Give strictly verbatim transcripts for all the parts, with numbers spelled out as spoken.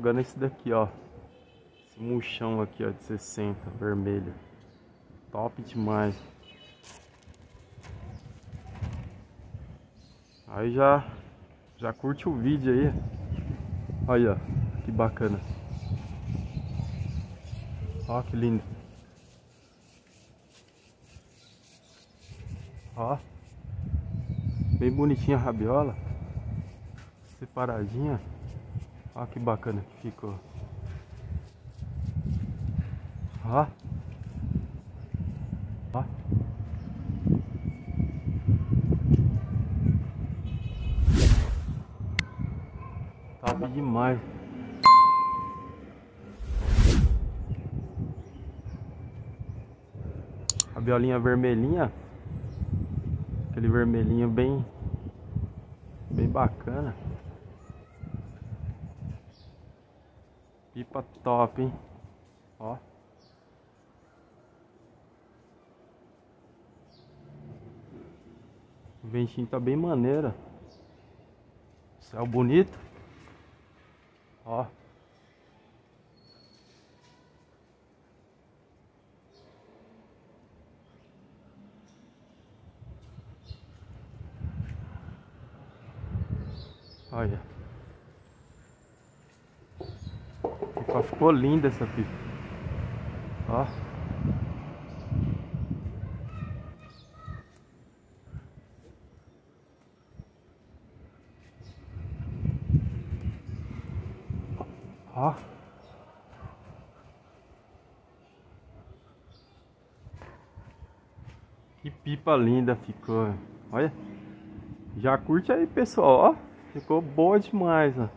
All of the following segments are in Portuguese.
jogando esse daqui, ó. Esse murchão aqui, ó, de sessenta, vermelho. Top demais. Aí já, já curte o vídeo aí. Olha, que bacana. Ó, que lindo. Ó, bem bonitinha a rabiola. Separadinha. Ó, que bacana que ficou. Ó. Ó. Top demais. A violinha vermelhinha. Aquele vermelhinho bem Bem bacana. Pipa top, hein? Ó. O ventinho tá bem maneiro. Céu bonito. Ó. Olha. Pipa, ficou linda essa pipa. Ó. Ó. Que pipa linda ficou. Olha. Já curte aí, pessoal, ó. Ficou boa demais, ó.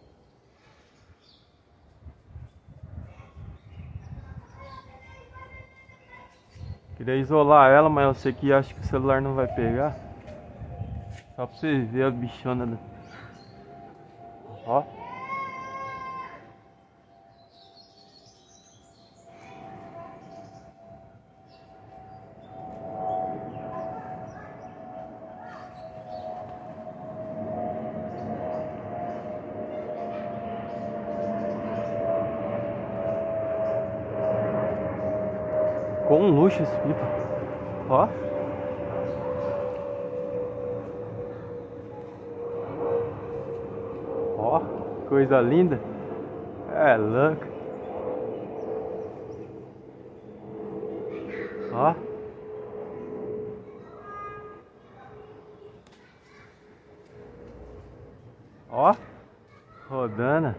Queria isolar ela, mas eu sei que acho que o celular não vai pegar. Só pra vocês verem a bichona, né? Ó. Com luxo esse pipa. Ó. Ó, coisa linda. É louco. Ó. Ó. Rodando.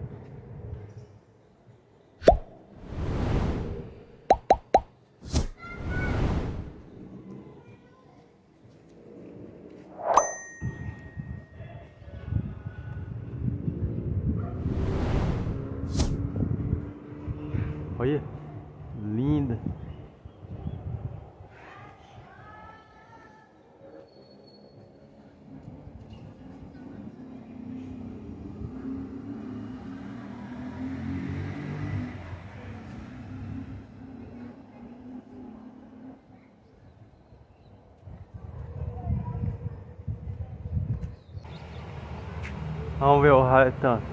Olha, linda. Vamos ver o raio tanto.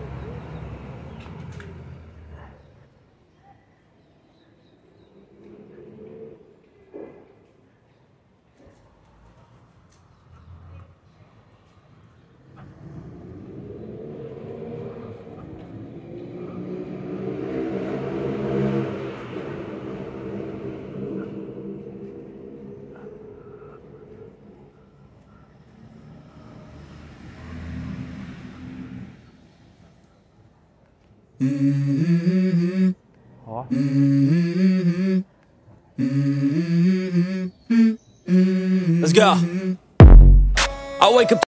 Mm-hmm. Ó. Mm-hmm. Mm-hmm. Let's go. I wake up.